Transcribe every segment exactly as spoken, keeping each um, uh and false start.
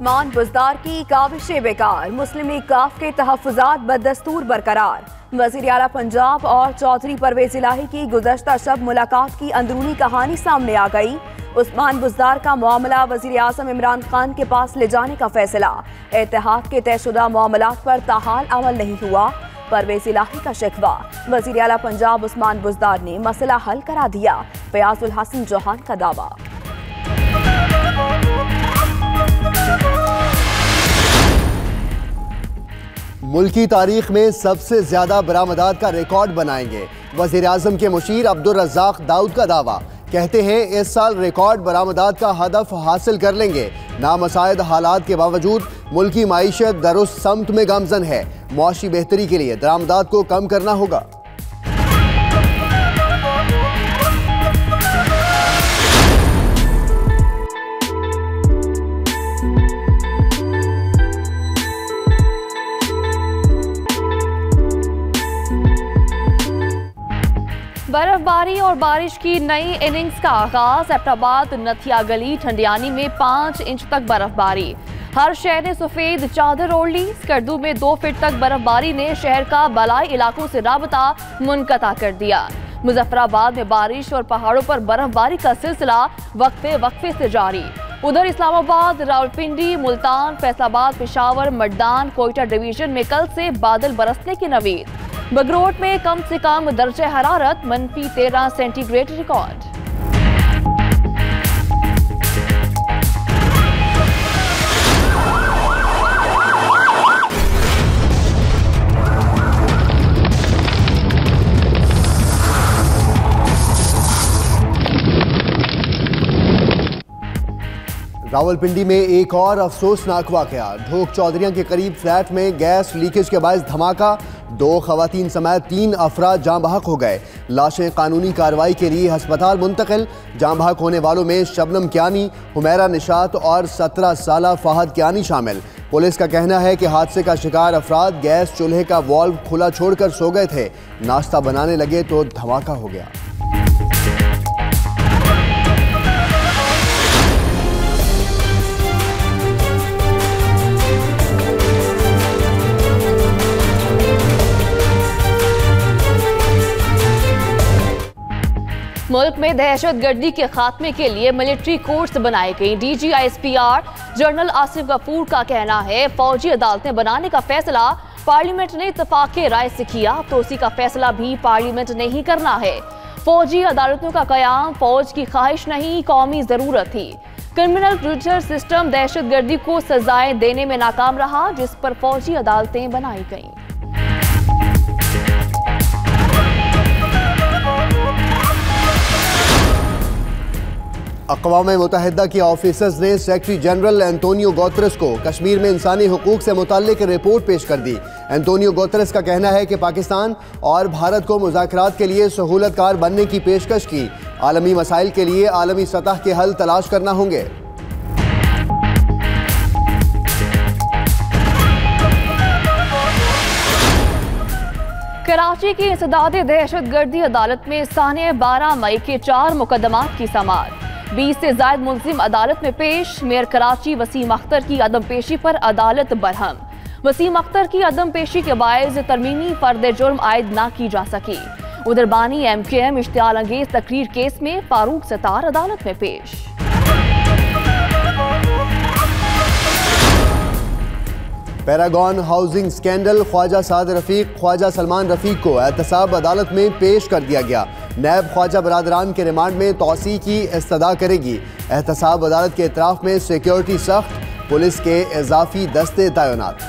उस्मान बुज़दार की काविशें बेकार, मुस्लिम लीग काफ के तहफ़्फ़ुज़ात बदस्तूर बरकरार। वज़ीर आला पंजाब और चौधरी परवेज़ इलाही की गुज़श्ता शब मुलाकात की अंदरूनी कहानी सामने आ गई। उस्मान बुज़दार का मामला वज़ीर आज़म इमरान खान के पास ले जाने का फैसला। इत्तेहाद के तयशुदा मामलात पर ताहाल अमल नहीं हुआ। परवेज़ इलाही का शिकवा, वज़ीर आला पंजाब उस्मान बुज़दार ने मसला हल करा दिया। फयाजुल हसन चौहान का दावा। मुल्की तारीख में सबसे ज्यादा बरामदात का रिकॉर्ड बनाएंगे, वज़ीर आज़म के मुशीर अब्दुल रज़्ज़ाक दाऊद का दावा। कहते हैं इस साल रिकॉर्ड बरामदात का हदफ हासिल कर लेंगे। नामसाइद हालात के बावजूद मुल्की माईशत दरुस्त समत में गामजन है। मुआशी बेहतरी के लिए दरामदात को कम करना होगा। बर्फबारी और बारिश की नई इनिंग्स का आगाज। एबटाबाद, नथिया गली, ठंडियानी में पाँच इंच तक बर्फबारी। हर शहर ने सफेद चादर ओढ़ ली। स्कर्दू में दो फीट तक बर्फबारी ने शहर का बलाई इलाकों से राबता मुनक़ता कर दिया। मुजफ्फराबाद में बारिश और पहाड़ों पर बर्फबारी का सिलसिला वक्फे वक्फे से जारी। उधर इस्लामाबाद, रावलपिंडी, मुल्तान, फैसलाबाद, पेशावर, मर्दान, कोयटा डिवीजन में कल से बादल बरसने की नवीद। बगरोट में कम से कम दर्जे हरारत मनफी तेरह सेंटीग्रेड रिकॉर्ड। रावलपिंडी में एक और अफसोसनाक वाकया। ढोक चौधरिया के करीब फ्लैट में गैस लीकेज के बायस धमाका। दो खवातीन समेत तीन अफराद जाँ बहक हो गए। लाशें कानूनी कार्रवाई के लिए अस्पताल मुंतकिल। जाँ बहक होने वालों में शबनम क्यानी, हुमैरा निशात और सत्रह साला फहद क्यानी शामिल। पुलिस का कहना है कि हादसे का शिकार अफराद गैस चूल्हे का वाल्व खुला छोड़कर सो गए थे। नाश्ता बनाने लगे तो धमाका हो गया। मुल्क में दहशत गर्दी के खात्मे के लिए मिलिट्री कोर्ट्स बनाई गई। D G I S P R general Asif Ghafoor का कहना है फौजी अदालतें बनाने का फैसला पार्लियामेंट ने इत्तेफाक राय से किया, तो उसी का फैसला भी पार्लियामेंट ने ही करना है। फौजी अदालतों का कयाम फौज की ख्वाहिश नहीं, कौमी जरूरत थी। क्रिमिनल जुडिशल सिस्टम दहशत गर्दी को सजाएं देने में नाकाम रहा, जिस पर फौजी अदालतें बनाई गईं। अक़वाम मुत्तहिदा के ऑफिसर्स ने सेक्रेटरी जनरल एंटोनियो गुतेरेस को कश्मीर में इंसानी हुकूक से मुताल्लिक रिपोर्ट पेश कर दी। एंटोनियो गुतेरेस का कहना है कि पाकिस्तान और भारत को मुज़ाकरात के लिए सहूलतकार बनने की पेशकश की। आलमी मसाइल के लिए आलमी सतह के हल तलाश करना होंगे। कराची की इंसदाद दहशत गर्दी अदालत में साने बारह मई के चार मुकदमात की समाअत। बीस से जायद मुल्जिम अदालत में पेश। मेयर कराची वसीम अख्तर की अदम पेशी पर अदालत बरहम। वसीम अख्तर की अदम पेशी के बायस तरमीमी फर्द जुर्म आयद ना की जा सकी। उधर बानी एम के एम इश्तियाल अंगेज तकरीर केस में फारूक सतार अदालत में पेश। Paragon housing scandal, Khawaja Saad Rafique, Khawaja Salman Rafique को एहतसाब अदालत में पेश कर दिया गया। नैब ख्वाजा बरादरान के रिमांड में तौसी की इस्तदा करेगी। एहतसाब अदालत के इतराफ में सिक्योरिटी सख्त, पुलिस के इजाफी दस्ते तैनात।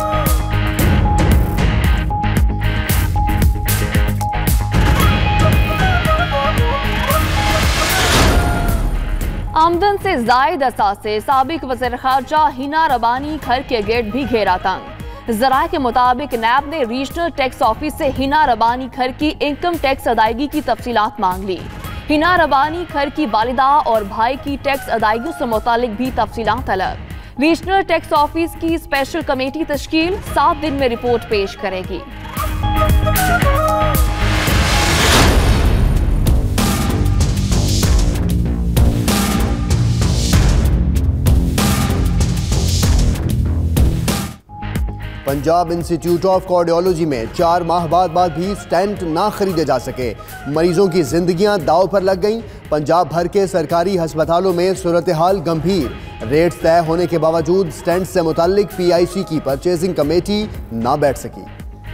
आमदन से जायद असासे, साबिक वज़ीर ख़ारजा हिना रबानी घर के गेट भी घेरा तंग। ज़राए के मुताबिक नैब ने रीजनल टैक्स ऑफिस से हिना रबानी घर की इनकम टैक्स अदायगी की तफसीलात मांग ली। हिना रबानी घर की वालिदा और भाई की टैक्स अदायगी से मुतालिक भी तफसीलात तलब। रीजनल टैक्स ऑफिस की स्पेशल कमेटी तश्कील सात दिन में रिपोर्ट पेश करेगी। पंजाब इंस्टीट्यूट ऑफ कार्डियोलॉजी में चार माह बाद बाद भी स्टेंट ना खरीदे जा सके। मरीजों की जिंदगियां दांव पर लग गईं। पंजाब भर के सरकारी अस्पतालों में सूरत हाल गंभीर। रेट्स तय होने के बावजूद स्टेंट से मुताल्लिक पी आई सी की परचेजिंग कमेटी ना बैठ सकी।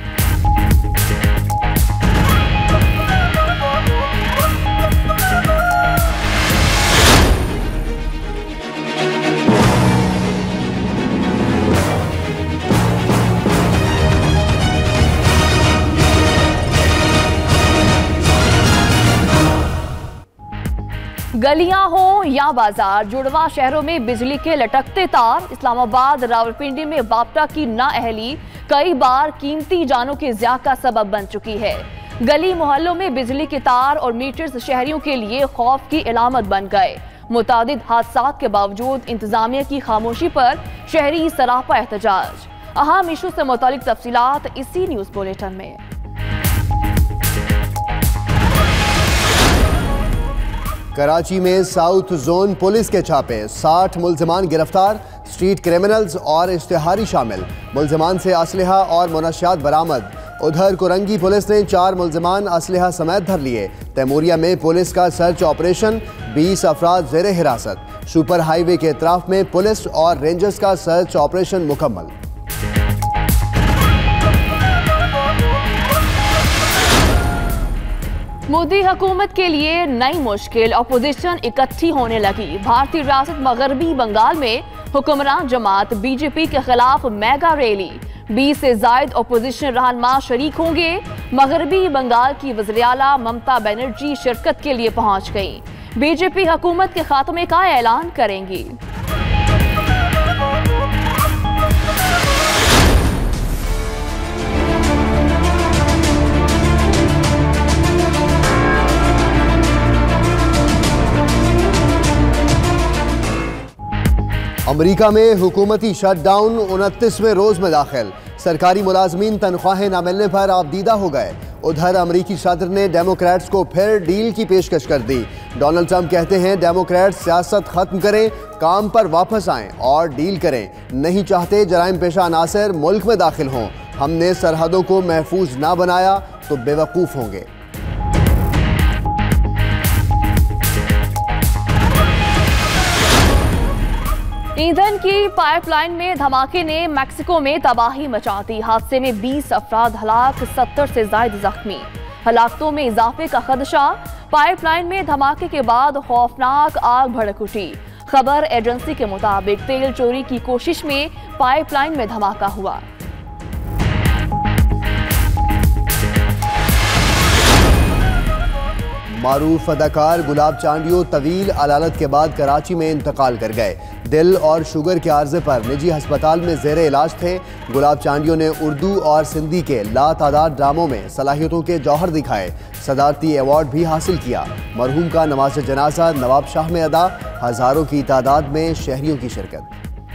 गलियां हो या बाजार, जुड़वा शहरों में बिजली के लटकते तार। इस्लामाबाद रावलपिंडी में बाप्टा की नाअहली कई बार कीमती जानों के ज़िया का सबब बन चुकी है। गली मोहल्लों में बिजली के तार और मीटर्स शहरियों के लिए खौफ की इलामत बन गए। मुतादिद हादसात के बावजूद इंतजामिया की खामोशी पर शहरी सरापा एहतजाज। अहम इशू से मुतालिक तफसीलात इसी न्यूज बुलेटिन में। कराची में साउथ जोन पुलिस के छापे, साठ मुल्जिमान गिरफ्तार। स्ट्रीट क्रिमिनल्स और इश्तिहारी शामिल। मुल्जिमान से असलहा और मुनशियात बरामद। उधर कुरंगी पुलिस ने चार मुल्जिमान असलहा समेत धर लिए। तैमूरिया में पुलिस का सर्च ऑपरेशन, बीस अफराद ज़ेरे हिरासत। सुपर हाईवे के इतराफ में पुलिस और रेंजर्स का सर्च ऑपरेशन मुकम्मल। मोदी हुकूमत के लिए नई मुश्किल, अपोजिशन इकट्ठी होने लगी। भारतीय रियासत मगरबी बंगाल में हुक्मरान जमात बीजेपी के खिलाफ मेगा रैली। बीस से जायद अपोजिशन रहनुमा शरीक होंगे। मगरबी बंगाल की वज़ीर आला ममता बनर्जी शिरकत के लिए पहुंच गई। बीजेपी हुकूमत के खात्मे का ऐलान करेंगी। अमरीका में हुकूमती शटडाउन उनतीसवें रोज में दाखिल। सरकारी मुलाजमीन तनख्वाहें न मिलने पर आपदीदा हो गए। उधर अमरीकी सदर ने डेमोक्रेट्स को फिर डील की पेशकश कर दी। डोनाल्ड ट्रंप कहते हैं डेमोक्रेट्स सियासत खत्म करें, काम पर वापस आएं और डील करें। नहीं चाहते जराइम पेशा अनासर मुल्क में दाखिल हों। हमने सरहदों को महफूज ना बनाया तो बेवकूफ़ होंगे। ईंधन की पाइपलाइन में धमाके ने मैक्सिको में तबाही मचा दी। हादसे में बीस अफराद हलाक, सत्तर से ज्यादा जख्मी। हलाकतों में इजाफे का खदशा। पाइपलाइन में धमाके के बाद खौफनाक आग भड़क उठी। खबर एजेंसी के मुताबिक तेल चोरी की कोशिश में पाइपलाइन में धमाका हुआ। मारूफ अदाकार गुलाब चांडियो तवील अलालत के बाद कराची में इंतकाल कर गए। दिल और शुगर के आर्जे पर निजी अस्पताल में ज़ेरे इलाज थे। गुलाब चांडियो ने उर्दू और सिंधी के लातादाद ड्रामों में सलाहियतों के जौहर दिखाए। सदारती अवार्ड भी हासिल किया। मरहूम का नमाज जनाजा नवाब शाह में अदा। हज़ारों की तादाद में शहरियों की शिरकत।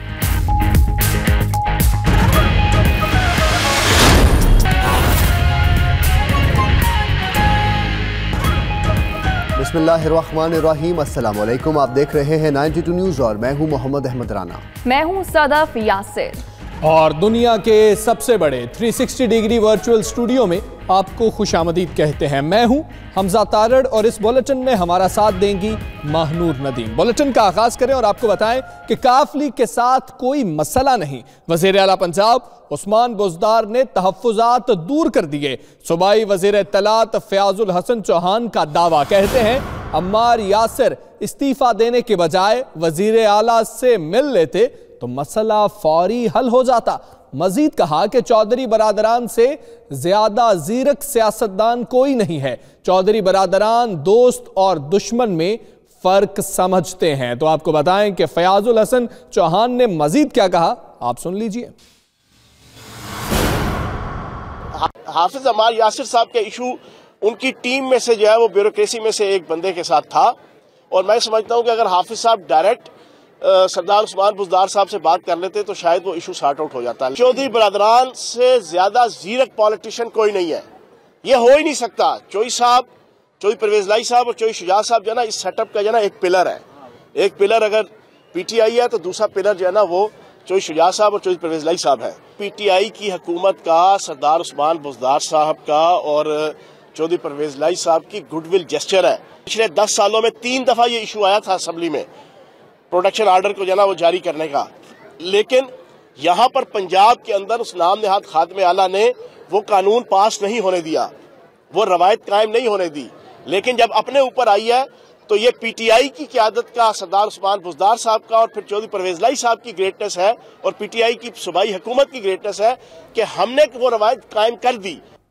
बिस्मिल्लाहिर्रहमानिर्रहीम, अस्सलाम वालेकुम। आप देख रहे हैं नाइन्टी टू न्यूज़ और मैं हूं मोहम्मद अहमद राना। मैं हूं सदफ यासिर। और दुनिया के सबसे बड़े तीन सौ साठ डिग्री वर्चुअल स्टूडियो में आपको खुशामदीद कहते हैं। मैं हूं हमजा तारड़ और इस बुलेटिन में हमारा साथ देंगी महनूर नदीम। बुलेटिन का आगाज करें और आपको बताएं कि काफ लीग के साथ कोई मसला नहीं। वज़ीर आला पंजाब उस्मान बुज़दार ने तहफ़्फ़ुज़ात दूर कर दिए। सूबाई वज़ीर इत्तलात फ़याज़ुल हसन चौहान का दावा, कहते हैं अम्मार यासिर इस्तीफ़ा देने के बजाय वज़ीर आला से मिल लेते तो मसला फौरी हल हो जाता। मजीद कहा कि चौधरी बरादरान से ज्यादा ज़ीरक सियासतदान कोई नहीं है। चौधरी बरादरान दोस्त और दुश्मन में फर्क समझते हैं। तो आपको बताएं कि फ़याज़ुल हसन चौहान ने मजीद क्या कहा, आप सुन लीजिए। हाफिज अम्मार यासिर साहब के इशू उनकी टीम में से जो है वो ब्यूरोक्रेसी में से एक बंदे के साथ था और मैं समझता हूं कि अगर हाफिज साहब डायरेक्ट सरदार उस्मान बुज़दार साहब से बात कर लेते तो शायद वो इशू सॉर्ट आउट हो जाता है। चौधरी बरादरान से ज्यादा ज़ीरक पॉलिटिशियन कोई नहीं है, ये हो ही नहीं सकता। चौधरी साहब, चौधरी परवेज लाई साहब और चौधरी शुजात साहब जो है ना इस सेटअप का जो है ना एक पिलर है। एक पिलर अगर पीटीआई है तो दूसरा पिलर जो है ना वो चौधरी शुजा साहब और चौधरी परवेज लाई साहब हैं। पीटीआई की हुकूमत का, सरदार उस्मान बुज़दार साहब का और चौधरी परवेज लाई साहब की गुडविल जेस्चर है। पिछले दस सालों में तीन दफा ये इशू आया था असेंबली में प्रोटेक्शन ऑर्डर को जना वो जारी करने का, लेकिन यहाँ पर पंजाब के अंदर उस नाम नेहाद खादिम आला ने वो कानून पास नहीं होने दिया, वो रवायत कायम नहीं होने दी। लेकिन जब अपने ऊपर आई है तो ये पीटीआई की क़यादत का, सरदार उस्मान बुज़दार साहब का और फिर चौधरी परवेज लाई साहब की ग्रेटनेस है और पीटीआई की सूबाई हुकूमत की ग्रेटनेस है कि हमने वो रवायत कायम कर दी।